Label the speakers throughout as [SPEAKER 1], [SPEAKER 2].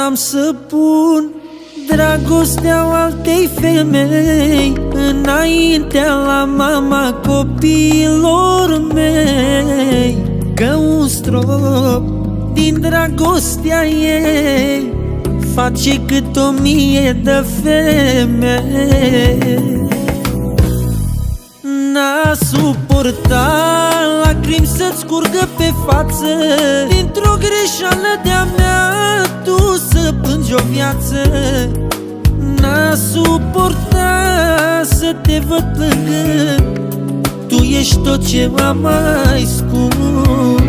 [SPEAKER 1] n-am să pun dragostea altei femei înaintea la mama copiilor mei, că un strop din dragostea ei face cât 1000 de femei. N-a suportat lacrimi să-ți curgă pe față dintr-o greșeală de-a mea, tu să plângi o viață. N-a suportat să te văd plângând, tu ești tot ce am mai scump.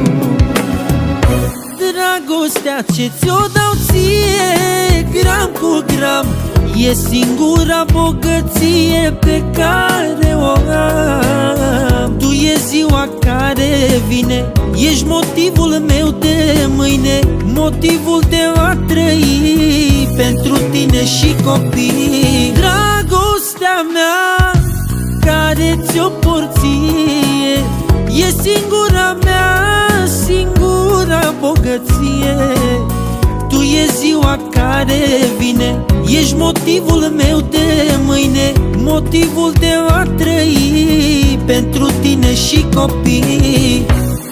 [SPEAKER 1] Dragostea ce ți-o dau ție, gram cu gram, e singura bogăție pe care o am. Tu e ziua care vine, ești motivul meu de mâine, motivul de a trăi pentru tine și copii. Dragostea mea care ți-o porție, e singura mea, singura bogăție. Tu e ziua care vine, ești motivul meu de mâine, motivul de a trăi pentru tine și copii.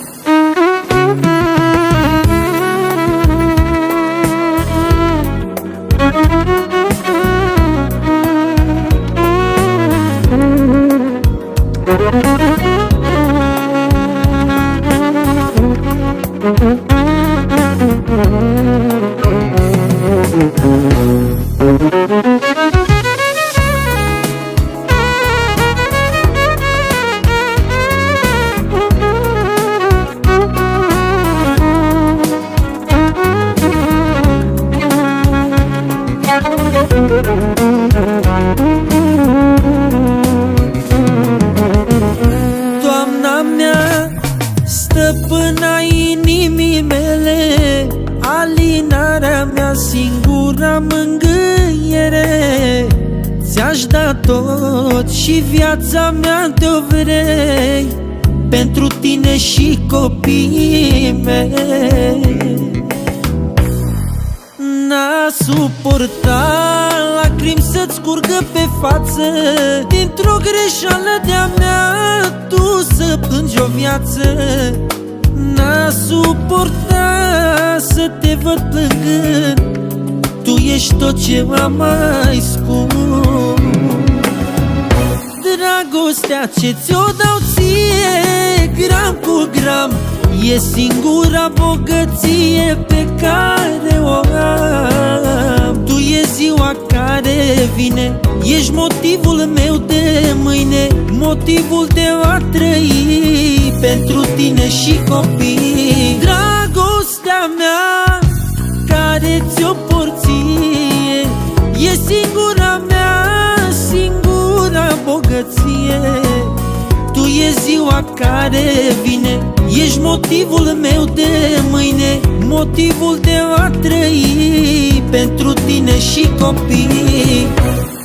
[SPEAKER 1] Doamna mea, stăpâna inimii mele, alinarea mea, singura mângâiere. Ți-aș da tot și viața mea te-o vrei, pentru tine și copiii mei. N-a suportat lacrimi să-ți curgă pe față dintr-o greșeală de-a mea, tu să plângi o viață. N-a suportat să te văd plângând, tu ești tot ce am mai scump. Dragostea ce ți-o dau ție, gram cu gram, e singura bogăție pe care o am. Tu e ziua care vine, ești motivul meu de mâine, motivul de a trăi pentru tine și copii. Dragostea mea care ți-o porție, e singura mea, singura bogăție. Tu e ziua care vine, ești motivul meu de mâine, motivul de a trăi pentru tine și copii.